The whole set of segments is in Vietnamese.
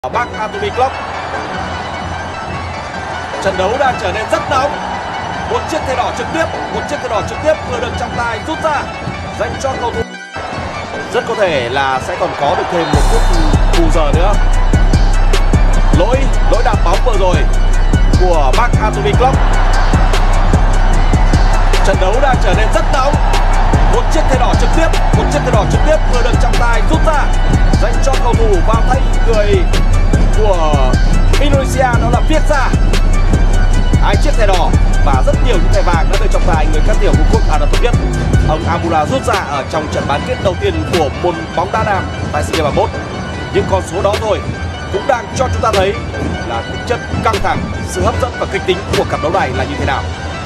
Park Atomic Club. Trận đấu đang trở nên rất nóng. Một chiếc thẻ đỏ trực tiếp vừa được trọng tài rút ra dành cho cầu thủ. Rất có thể là sẽ còn có được thêm một phút bù giờ nữa. Lỗi đạp bóng vừa rồi của Park Atomic Club. Trận đấu đang trở nên rất nóng. Một chiếc thẻ đỏ trực tiếp vừa được trọng tài rút ra dành cho cầu thủ vào tay người của Indonesia, đó là Viết Ra. 2 chiếc thẻ đỏ và rất nhiều những thẻ vàng đã được trọng tài người các tiểu vương quốc Ả Rập Thống Nhất ông Amura rút ra ở trong trận bán kết đầu tiên của môn bóng đá nam tại SEA Games 31. Nhưng con số đó thôi cũng đang cho chúng ta thấy là tính chất căng thẳng, sự hấp dẫn và kịch tính của cặp đấu này là như thế nào.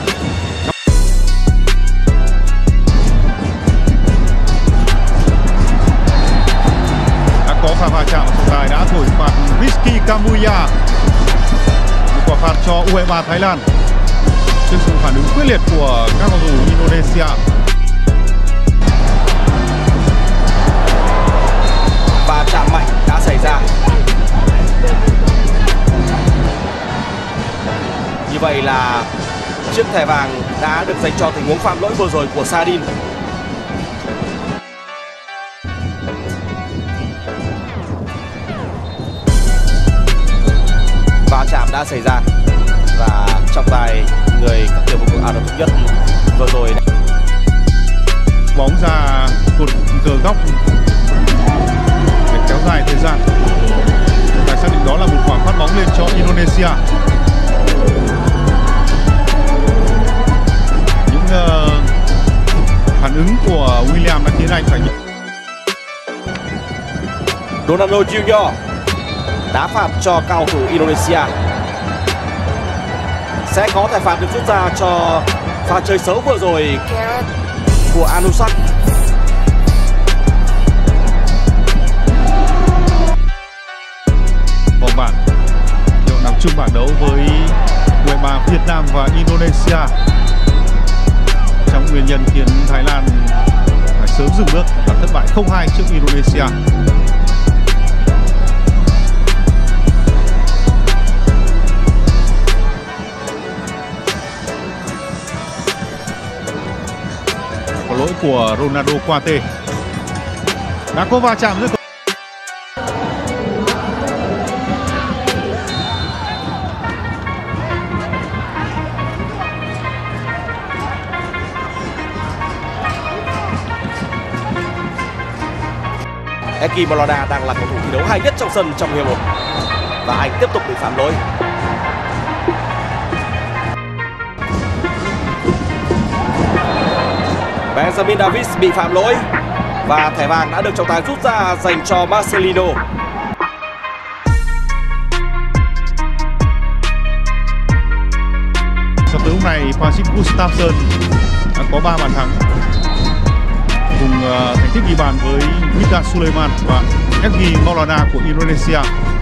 Có pha va chạm, trọng tài đã thổi phạt Rizky Kambuaya, một quả phạt cho U23 Thái Lan trước sự phản ứng quyết liệt của các cầu thủ Indonesia. Và chạm mạnh đã xảy ra. Như vậy là chiếc thẻ vàng đã được dành cho tình huống phạm lỗi vừa rồi của Sadin. Va chạm đã xảy ra và trọng tài người các tiểu vương quốc Ả Rập Thống Nhất vừa rồi Bóng ra cột cờ góc để kéo dài thời gian. Trọng tài xác định đó là một quả phát bóng lên cho Indonesia. Những phản ứng của William đã khiến anh phải Ronaldo Junior đá phạt cho cầu thủ Indonesia. Sẽ có thẻ phạt được rút ra cho pha chơi xấu vừa rồi của Anusak. vòng bảng đội nằm chung bảng đấu với U23 Việt Nam và Indonesia. Trong nguyên nhân khiến Thái Lan phải sớm dừng bước và thất bại 0-2 trước Indonesia. Lỗi của Ronaldo Quate. Đã có va chạm giữa Eki Maulana đang là cầu thủ thi đấu hay nhất trong sân trong hiệp 1 và anh tiếp tục bị phạm lỗi. Benjamin Davies bị phạm lỗi và thẻ vàng đã được trọng tài rút ra dành cho Marcelino. Cho tới lúc này, Patrick Gustafsson đã có 3 bàn thắng cùng thành tích ghi bàn với Mita Suleiman và Eki Maulana của Indonesia.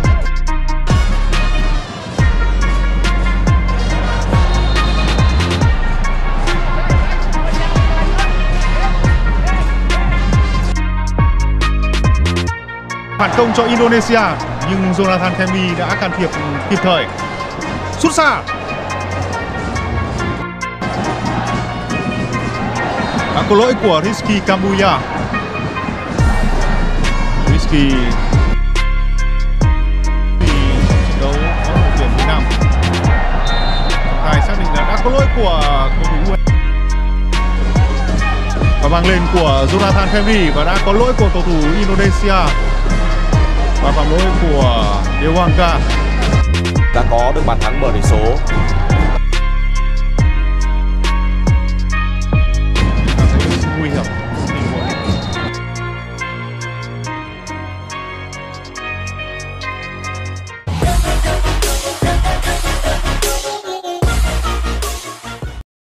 Phản công cho Indonesia nhưng Jonathan Thembi đã can thiệp kịp thời. Sút xa. Đã có lỗi của Rizky Kambuaya. Rizky trận đấu có đội tuyển Việt Nam. Trọng tài xác định là đã có lỗi của cầu thủ và mang lên của Jonathan Thembi và đã có lỗi của cầu thủ Indonesia. Và phạm lỗi của Dewangga đã có được bàn thắng mở tỷ số